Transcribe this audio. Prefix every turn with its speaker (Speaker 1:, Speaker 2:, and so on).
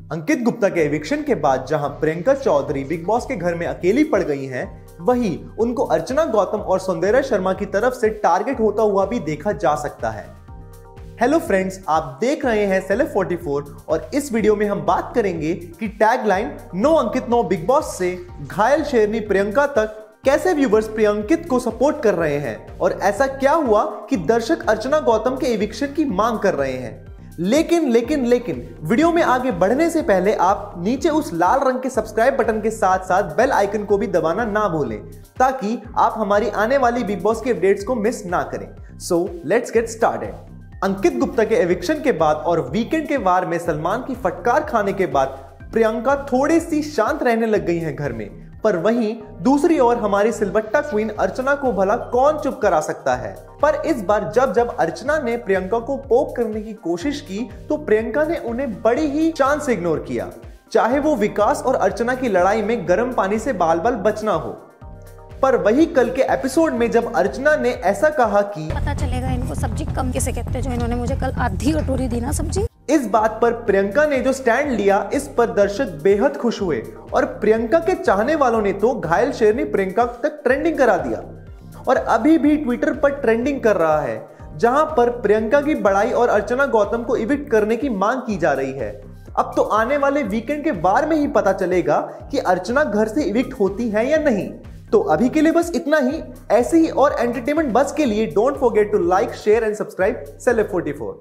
Speaker 1: अंकित गुप्ता के एविक्शन के बाद जहां प्रियंका चौधरी बिग बॉस के घर में अकेली पड़ गई हैं, वहीं उनको अर्चना गौतम और सौंदर्या शर्मा की तरफ से टारगेट होता हुआ भी देखा जा सकता है। हेलो फ्रेंड्स, आप देख रहे हैं सेलेब 44 और इस वीडियो में हम बात करेंगे कि tagline no Ankit no Bigg Boss से घायल शेरनी प्रियंका तक कैसे व्यूवर्स प्रियंकित को सपोर्ट कर रहे हैं और ऐसा क्या हुआ कि दर्शक अर्चना गौतम के एविक्शन की मांग कर रहे हैं। लेकिन वीडियो में आगे बढ़ने से पहले आप नीचे उस लाल रंग के सब्सक्राइब बटन के साथ साथ बेल आइकन को भी दबाना ना भूलें ताकि आप हमारी आने वाली बिग बॉस के अपडेट्स को मिस ना करें। So let's get started. Ankit Gupta के एविक्शन के बाद और वीकेंड के वार में सलमान की फटकार खाने के बाद प्रियंका थोड़ी सी शांत रहने लग गई हैं घर में, पर वहीं दूसरी ओर हमारी सिलबट्टा क्वीन अर्चना को भला कौन चुप करा सकता है। पर इस बार जब अर्चना ने प्रियंका को पोक करने की कोशिश की तो प्रियंका ने उन्हें बड़ी ही शान से इग्नोर किया, चाहे वो विकास और अर्चना की लड़ाई में गर्म पानी से बाल बाल बचना हो। पर वही कल के एपिसोड में जब अर्चना ने ऐसा कहा कि
Speaker 2: पता चलेगा इनको सब्जी कम कैसे कहते हैं, जो इन्होंने मुझे कल आधी कटोरी दी ना सब्जी।
Speaker 1: इस बात पर प्रियंका ने जो स्टैंड लिया, इस पर दर्शक बेहद खुश हुए और प्रियंका के चाहने वालों ने तो घायल शेरनी प्रियंका तक ट्रेंडिंग करा दिया और अभी भी ट्विटर पर ट्रेंडिंग कर रहा है, जहां पर प्रियंका की बड़ाई और अर्चना गौतम को इविक्ट करने की मांग की जा रही है। अब तो आने वाले वीकेंड के वार में ही पता चलेगा कि अर्चना घर से इविक्ट होती है या नहीं। तो अभी के लिए बस इतना ही। ऐसे ही और एंटरटेनमेंट बज़ के लिए don't forget to like, share and subscribe celeb 44।